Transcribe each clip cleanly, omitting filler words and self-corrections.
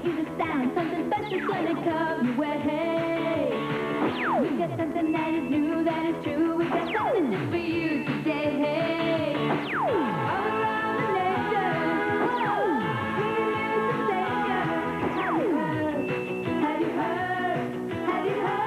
is a sound, something special's gonna come your way. We got something that is new, that is true. We got something just for you today. All around the nation, whoa, we need a sensation. Have you heard? Have you heard? Have you heard?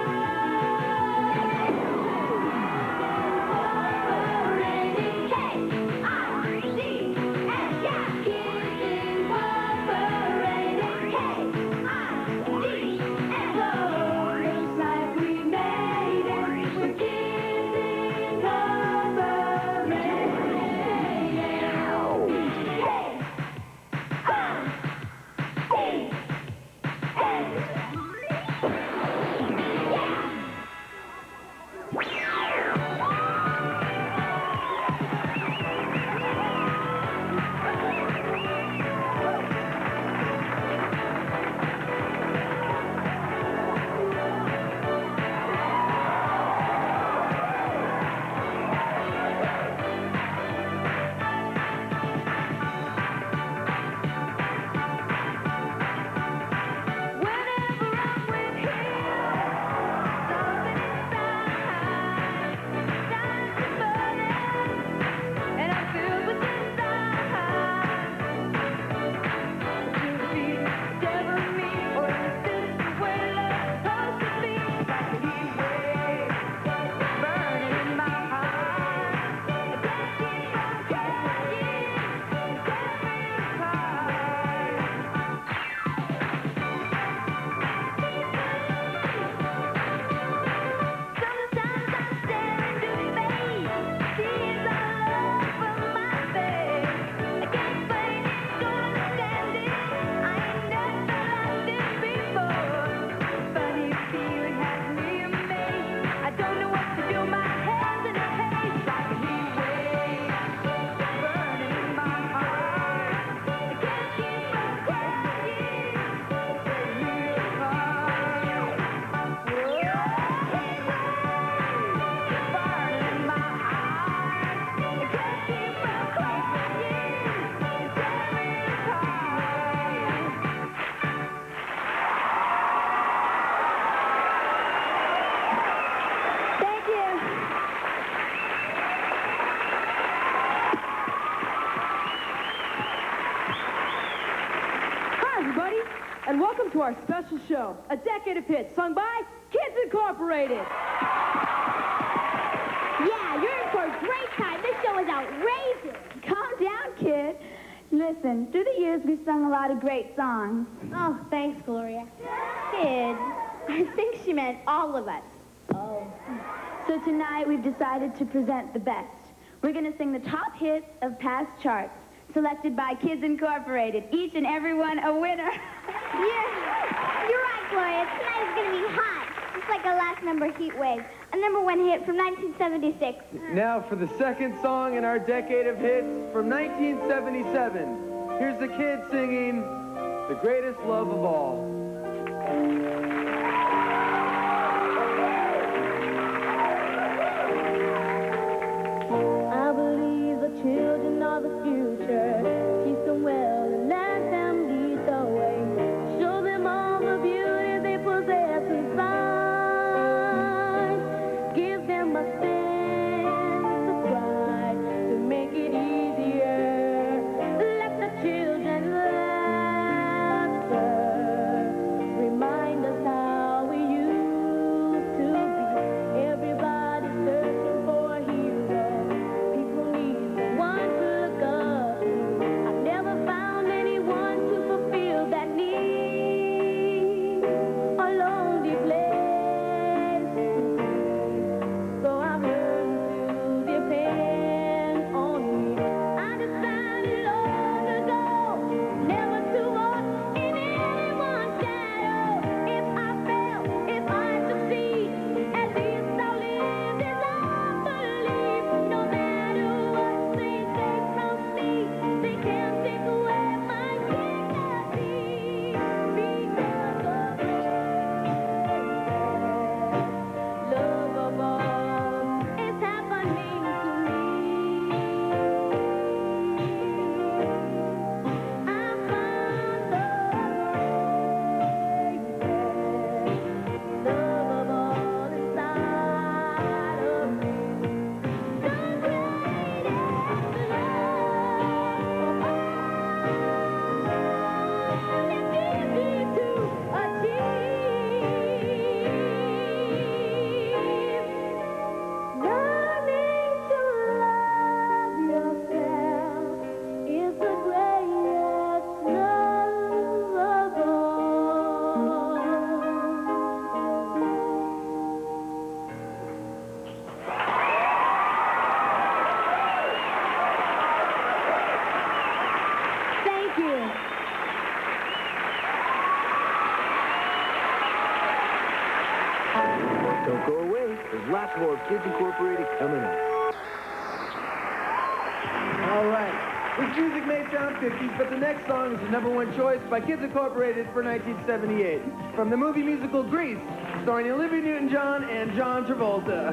And welcome to our special show, A Decade of Hits, sung by Kids Incorporated. Yeah, you're in for a great time. This show is outrageous. Calm down, kid. Listen, through the years, we've sung a lot of great songs. Oh, thanks, Gloria. Kid, I think she meant all of us. Oh. So tonight, we've decided to present the best. We're going to sing the top hits of past charts, selected by Kids Incorporated. Each and every one a winner. Yeah, you're right, Gloria. Tonight is going to be hot. Just like our last number, Heat Wave, a #1 hit from 1976. Now for the second song in our decade of hits from 1977. Here's the kids singing The Greatest Love of All. I believe the children are the future. Teach them well and let them lead the way. Show them all the beauty they possess inside. Give them a sense of pride to make it easier. Let the children laughter Kids Incorporated coming up. All right. This music may sound 50s, but the next song is the #1 choice by Kids Incorporated for 1978. From the movie musical Grease, starring Olivia Newton-John and John Travolta.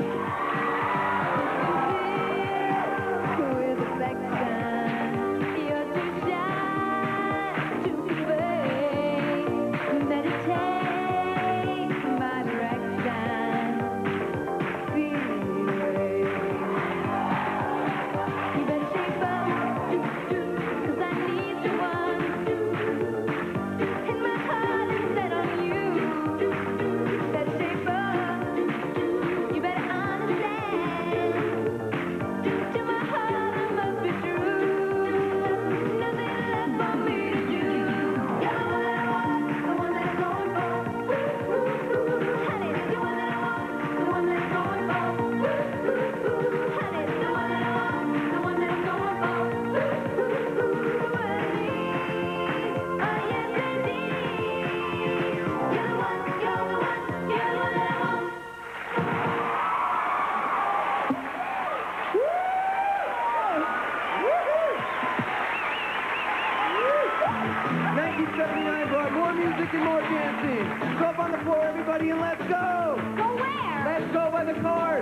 Brought more music and more dancing. So up on the floor, everybody, and let's go! Go where? Let's go by the card.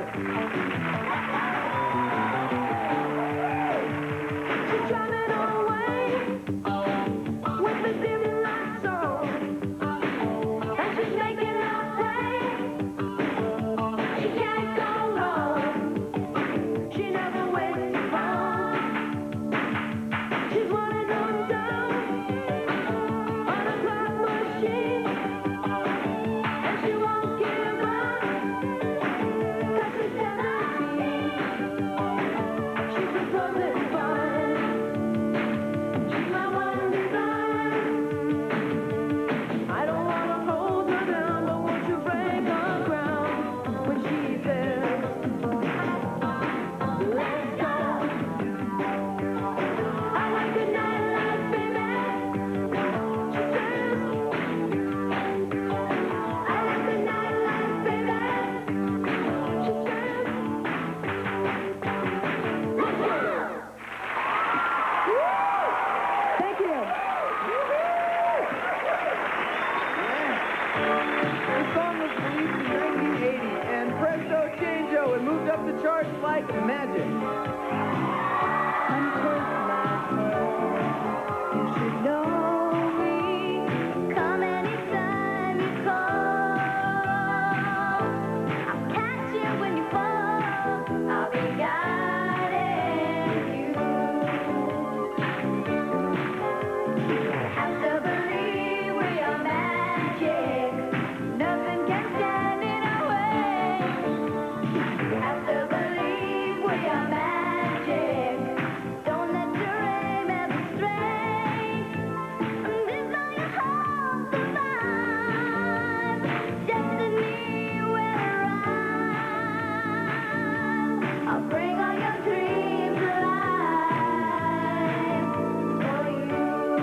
She's driving away with the dim lights on, and she's making her way. She can't go wrong. She never waits long. She's one of those girls on a clock machine, and she won't give up 'cause she's 17. She's a perfect fun. She's my one desire. I don't wanna hold her down, but won't you break her ground when she says, let's go. I like the nightlife, baby. She says, I like the nightlife, baby. She says, let's go. Thank you. The song was released in 1980, and presto changeo, it moved up the charts like magic. Untwist my hair. You should know me. Come anytime you call. I'll catch you when you fall. I'll be guiding you. Have to believe we are magic. Nothing can stand in our way. Have to believe we are magic. Don't let your aim ever stray. This all your hope survive. Destiny will arrive. I'll bring all your dreams alive for you.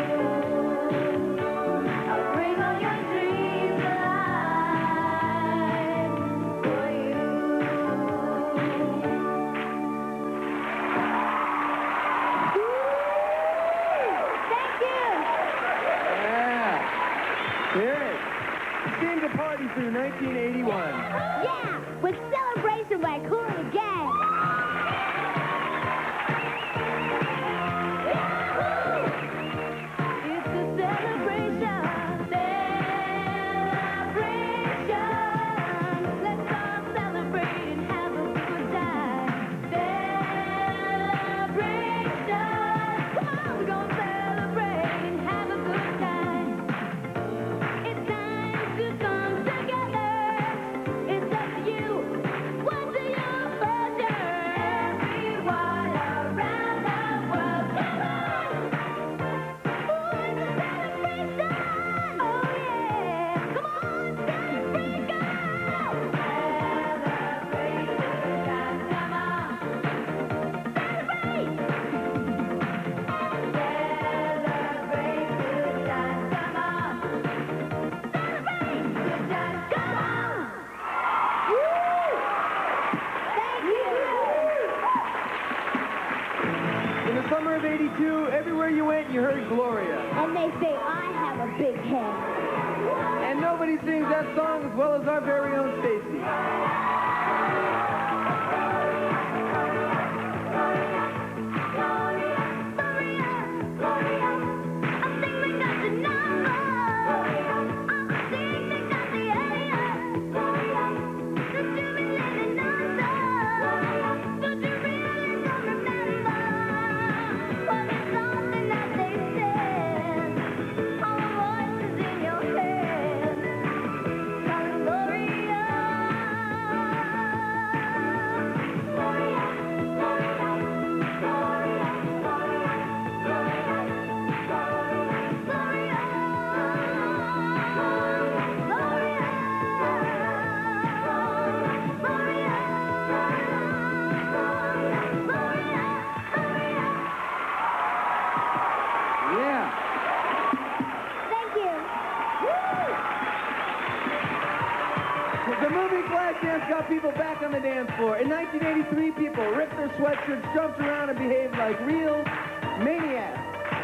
I'll bring all your dreams alive for you. Thank you. Yeah. Hear it. Seemed to party through 1981. Yeah, with Celebration by Cool and the Gang. It's a celebration, celebration. Let's all celebrate and have a good time. Celebration. Come on, we're gonna celebrate and have a good time. It's time to come together. It's up to you. What do you pleasure? summer of '82, everywhere you went, you heard Gloria. And they say I have a big head. And nobody sings that song as well as our very own Stacy. The movie Flashdance got people back on the dance floor. In 1983, people ripped their sweatshirts, jumped around, and behaved like real maniacs.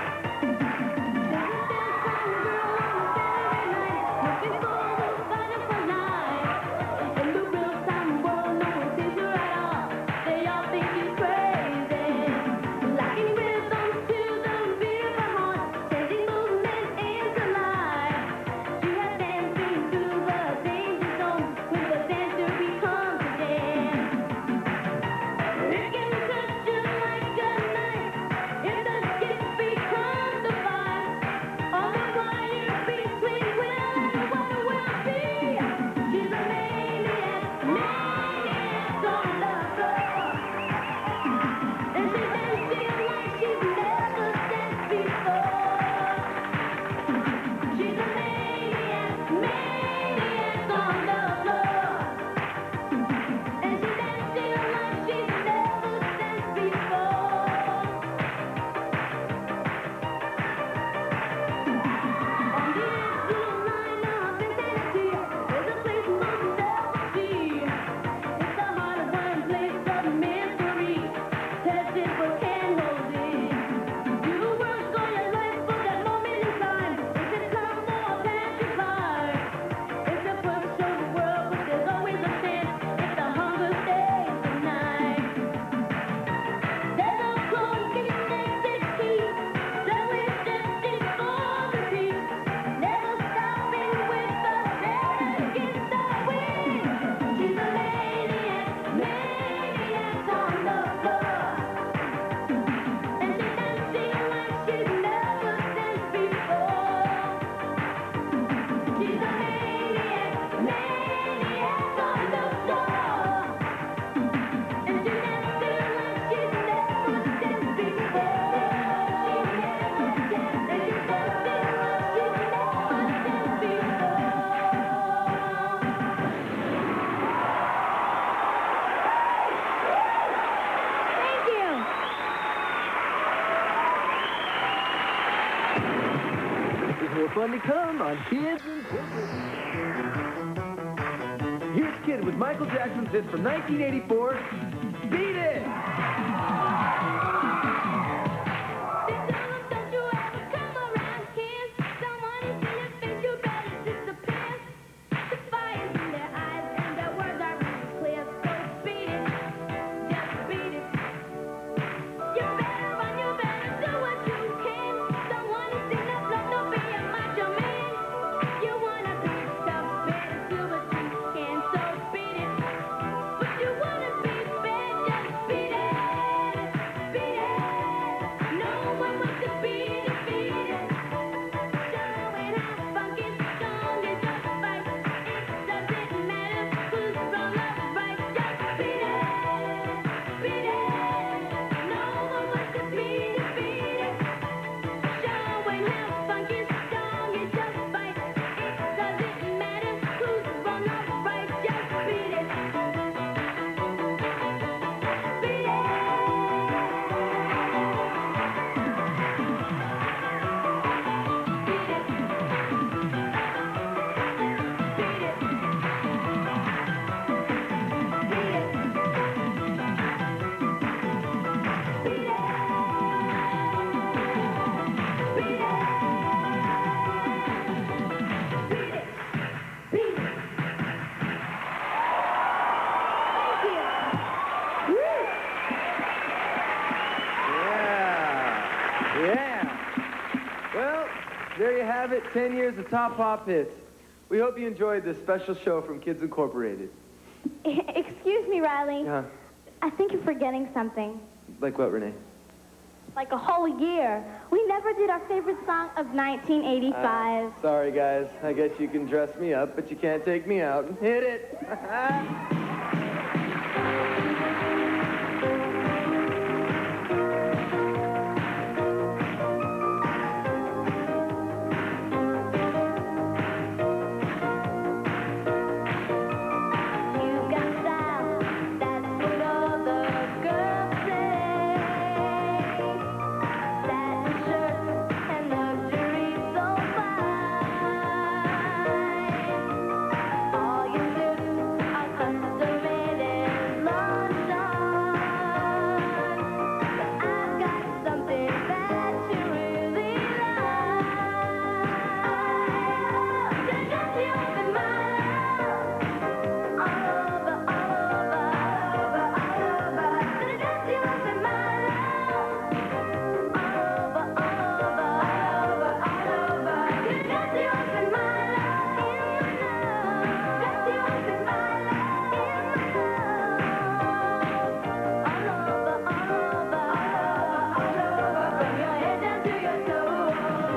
More fun to come on Kids Incorporated. Here's Kid with Michael Jackson's hit from 1984, Beat It! But you wanna be bad, just There you have it, 10 years of top pop hits. We hope you enjoyed this special show from Kids Incorporated. Excuse me, Riley. Yeah. I think you're forgetting something. Like what, Renee? Like a whole year. We never did our favorite song of 1985. Sorry, guys. I guess you can dress me up, but you can't take me out. Hit it! You've got style, that's what all the girls say. Satin shirts and luxury so fine. All your suits are custom-made in London. But I've got something that you really like. Gonna dress you up in my love. All over, all over, all over, all over. Gonna dress you up in my love. All over, all over, all over, all over. Gonna dress you up in my love, in my love. Dress you up in my love, in my love. All over, all over, all over, all over. From your head down to your toes.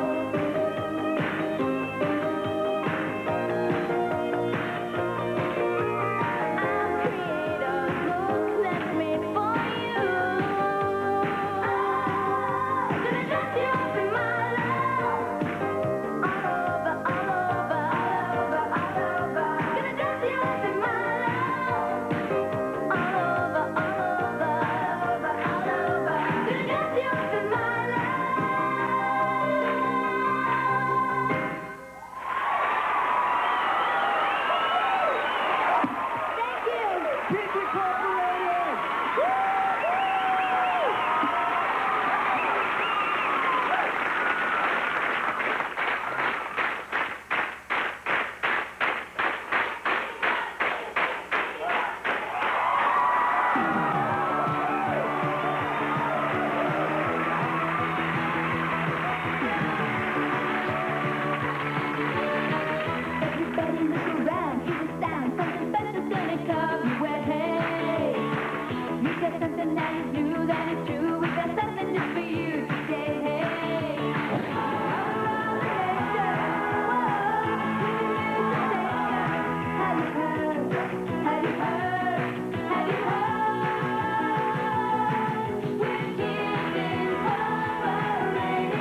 I'll create a look that's made for you. Gonna dress you up in my love. All over, all over, all over, all over. Gonna dress you up in my love. All over, all over, all over, all over. Gonna dress you up in my love. Thank you. Kids Incorporated! Everybody look around, hear the sound, something special's gonna come your way. You got something that is new, that is true. We got something just for you today. All around the nation, whoa, have you heard? Have you heard? Have you heard? We're Kids Incorporated.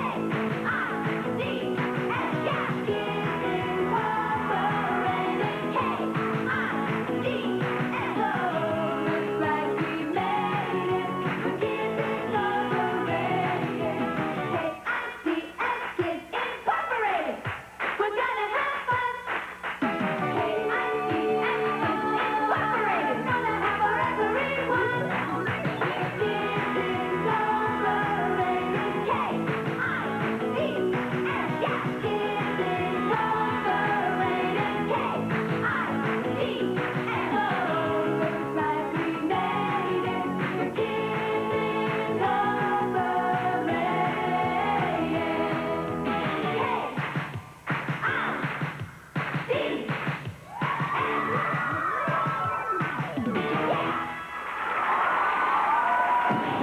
K-I-D-S, yeah, Kids Incorporated. K-I-D-S, oh, looks like we made it. We're Kids Incorporated. K-I-D-S, Kids Incorporated. We're gonna have fun. K-I-D-S, Kids Incorporated. Gonna have for everyone. Kids Incorporated. K-I-D-S, yeah, Kids Incorporated. K-I-D-S, oh, looks like we made it. We're Kids Incorporated. K-I-D-S.